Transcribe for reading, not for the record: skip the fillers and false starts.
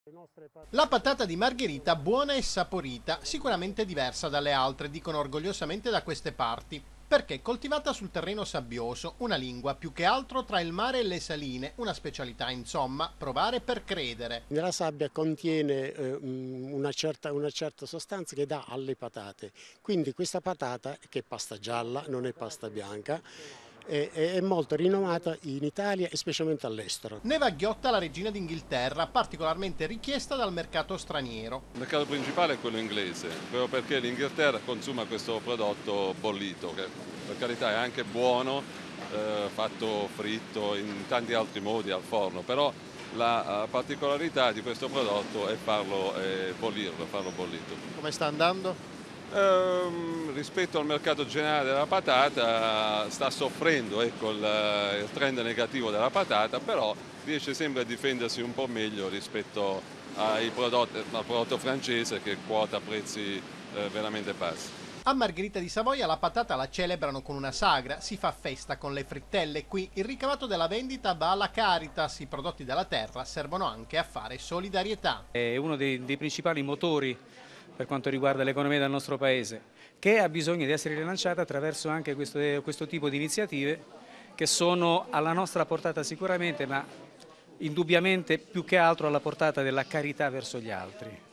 La patata di Margherita buona e saporita, sicuramente diversa dalle altre, dicono orgogliosamente da queste parti, perché coltivata sul terreno sabbioso, una lingua più che altro tra il mare e le saline, una specialità insomma, provare per credere. La sabbia contiene una certa sostanza che dà alle patate, quindi questa patata, che è pasta gialla, non è pasta bianca, è molto rinomata in Italia e specialmente all'estero. Neva Ghiotta, la regina d'Inghilterra, particolarmente richiesta dal mercato straniero. Il mercato principale è quello inglese, proprio perché l'Inghilterra consuma questo prodotto bollito, che per carità è anche buono, fatto fritto in tanti altri modi al forno, però la particolarità di questo prodotto è farlo bollirlo, farlo bollito. Come sta andando? Rispetto al mercato generale della patata sta soffrendo, ecco, il trend negativo della patata, però riesce sempre a difendersi un po' meglio rispetto al prodotto francese che quota prezzi veramente bassi. A Margherita di Savoia la patata la celebrano con una sagra, si fa festa con le frittelle. Qui il ricavato della vendita va alla Caritas, i prodotti della terra servono anche a fare solidarietà. È uno dei principali motori per quanto riguarda l'economia del nostro Paese, che ha bisogno di essere rilanciata attraverso anche questo tipo di iniziative che sono alla nostra portata sicuramente, ma indubbiamente più che altro alla portata della carità verso gli altri.